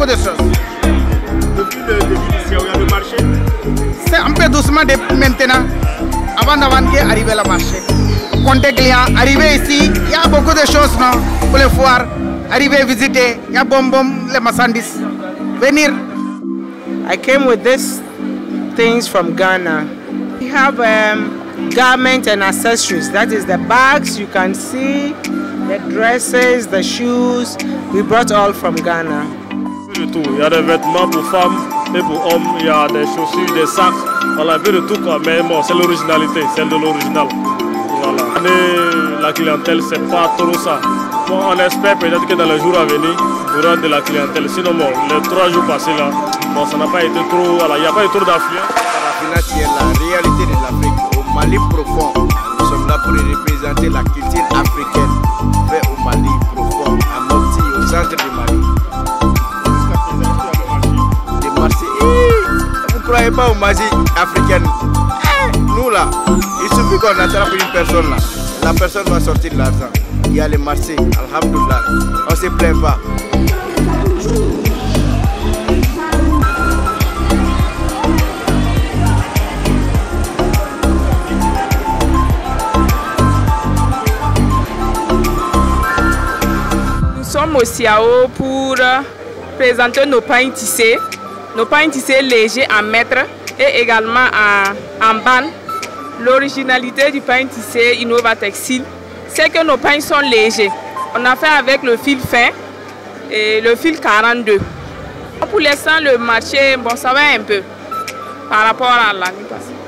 de choses. Depuis le début du il y a le marché. C'est un peu doucement maintenant. Avant d'arriver le marché. Compter clients, arriver ici, il y a beaucoup de choses non, pour les foires. Arriver visiter, il y a les marchandises. Venir. I came with these things from Ghana. We have garments and accessories. That is the bags you can see, the dresses, the shoes. We brought all from Ghana. Tout. Il y a des vêtements pour femmes et pour hommes, il y a des chaussures, des sacs. On a vu de tout quoi, mais bon, c'est l'originalité, celle de l'original. Voilà. Et la clientèle, c'est pas trop ça. Bon, on espère peut-être que dans les jours à venir, il y aura de la clientèle. Sinon, bon, les 3 jours passés là, bon, ça n'a pas été trop. Voilà, il n'y a pas eu trop d'affluence. La qui est la réalité de l'Afrique, au Mali profond. Nous sommes là pour représenter la culture africaine, faite au Mali profond, à Mopti, au centre du Mali. Les marchés, vous ne croyez pas aux magies africaines? Nous là, il suffit qu'on attrape une personne là, la personne va sortir de l'argent. Il y a les marchés, alhamdoulilah, on ne se plaint pas. Nous sommes au Siao pour présenter nos pains tissés légers en mètres et également en bandes. L'originalité du pain tissé Innova Textile, c'est que nos pains sont légers. On a fait avec le fil fin et le fil 42. Pour l'instant, le marché, bon, ça va un peu par rapport à l'année passée.